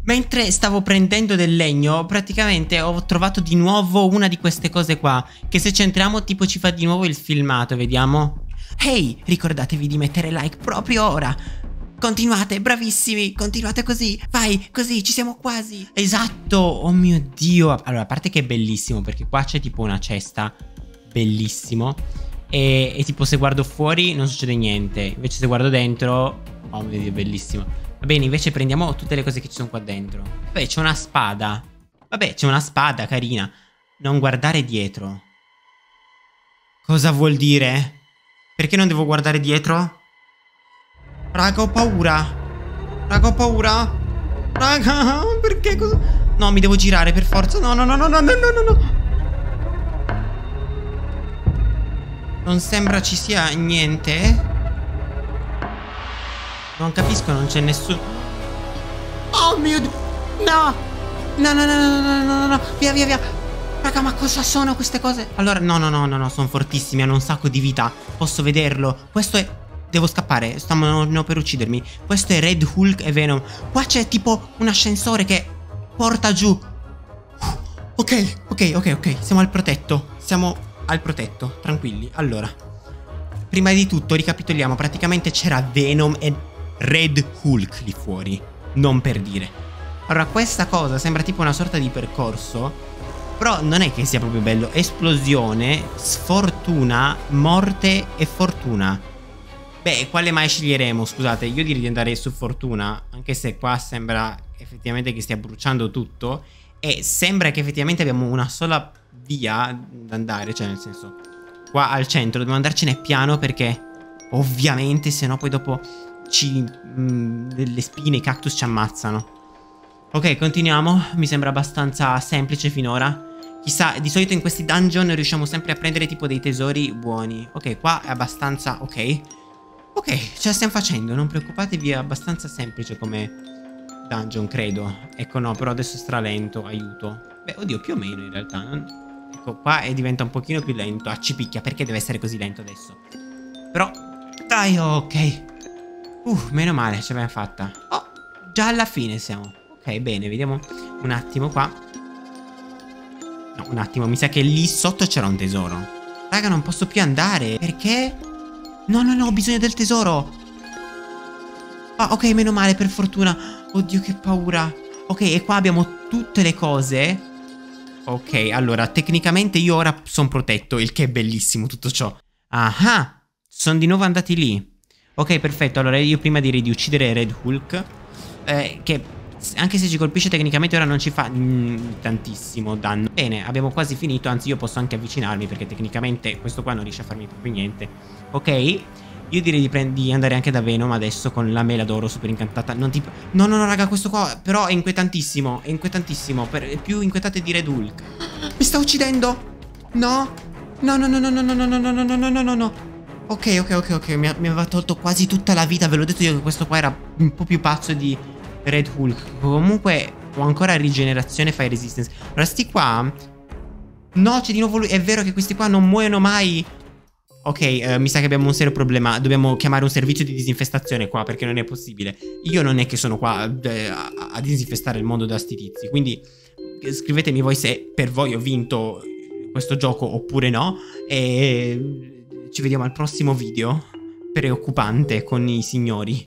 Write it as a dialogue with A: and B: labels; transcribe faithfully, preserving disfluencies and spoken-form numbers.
A: Mentre stavo prendendo del legno, praticamente ho trovato di nuovo una di queste cose qua, che se centriamo tipo ci fa di nuovo il filmato, vediamo. Ehi, ricordatevi di mettere like proprio ora. Continuate, bravissimi, continuate così. Vai, così, ci siamo quasi. Esatto, oh mio Dio. Allora, a parte che è bellissimo, perché qua c'è tipo una cesta. Bellissimo. E, e tipo se guardo fuori non succede niente. Invece se guardo dentro, oh mio Dio, è bellissimo. Va bene, invece prendiamo tutte le cose che ci sono qua dentro. Vabbè, c'è una spada. Vabbè, c'è una spada carina. Non guardare dietro. Cosa vuol dire? Perché non devo guardare dietro? Raga, ho paura. Raga, ho paura. Raga, perché cosa? No, mi devo girare per forza. No, no, no, no, no, no, no, no. Non sembra ci sia niente. Non capisco, non c'è nessuno. Oh mio Dio. No. No, no, no, no, no, no, no, no. Via, via, via. Raga, ma cosa sono queste cose? Allora, no, no, no, no, no, sono fortissimi, hanno un sacco di vita. Posso vederlo. Questo è... Devo scappare, stanno per uccidermi. Questo è Red Hulk e Venom. Qua c'è tipo un ascensore che porta giù. Ok, ok, ok, ok. Siamo al protetto. Siamo al protetto, tranquilli. Allora, prima di tutto ricapitoliamo. Praticamente c'era Venom e Red Hulk lì fuori. Non per dire. Allora, questa cosa sembra tipo una sorta di percorso, però non è che sia proprio bello. Esplosione, sfortuna, morte e fortuna. Beh, quale mai sceglieremo? Scusate, io direi di andare su fortuna, anche se qua sembra effettivamente che stia bruciando tutto. E sembra che effettivamente abbiamo una sola via da andare, cioè nel senso, qua al centro dobbiamo andarcene piano perché ovviamente se no poi dopo ci... Mh, le spine, i cactus ci ammazzano. Ok, continuiamo, mi sembra abbastanza semplice finora. Chissà, di solito in questi dungeon riusciamo sempre a prendere tipo dei tesori buoni. Ok, qua è abbastanza... ok. Ok, ce la stiamo facendo, non preoccupatevi, è abbastanza semplice come dungeon, credo. Ecco, no, però adesso è stralento, aiuto. Beh, oddio, più o meno in realtà. Non... Ecco, qua è, diventa un pochino più lento. Ah, ci picchia, perché deve essere così lento adesso? Però, dai, ok. Uh, meno male, ce l'abbiamo fatta. Oh, già alla fine siamo. Ok, bene, vediamo un attimo qua. No, un attimo, mi sa che lì sotto c'era un tesoro. Raga, non posso più andare, perché? No, no, no, ho bisogno del tesoro. Ah, ok, meno male, per fortuna. Oddio, che paura. Ok, e qua abbiamo tutte le cose. Ok, allora, tecnicamente io ora sono protetto, il che è bellissimo tutto ciò. Ah, sono di nuovo andati lì. Ok, perfetto, allora io prima direi di uccidere Red Hulk, eh, che anche se ci colpisce tecnicamente ora non ci fa mm, tantissimo danno. Bene, abbiamo quasi finito, anzi io posso anche avvicinarmi perché tecnicamente questo qua non riesce a farmi proprio niente. Ok, io direi di, di andare anche da Venom adesso con la mela d'oro super incantata. Non ti... No, no, no, raga, questo qua però è inquietantissimo, è inquietantissimo, per... è più inquietante di Red Hulk. Mi sta uccidendo? No? No, no, no, no, no, no, no, no, no, no, no, no, no, no. Ok, ok, ok, ok, mi, mi aveva tolto quasi tutta la vita, ve l'ho detto io che questo qua era un po' più pazzo di Red Hulk. Comunque ho ancora rigenerazione, fire resistance. Allora sti qua... No, c'è di nuovo lui. È vero che questi qua non muoiono mai. Ok, uh, mi sa che abbiamo un serio problema. Dobbiamo chiamare un servizio di disinfestazione qua, perché non è possibile. Io non è che sono qua eh, a, a disinfestare il mondo da sti tizi. Quindi scrivetemi voi se per voi ho vinto questo gioco oppure no. E ci vediamo al prossimo video preoccupante con i signori.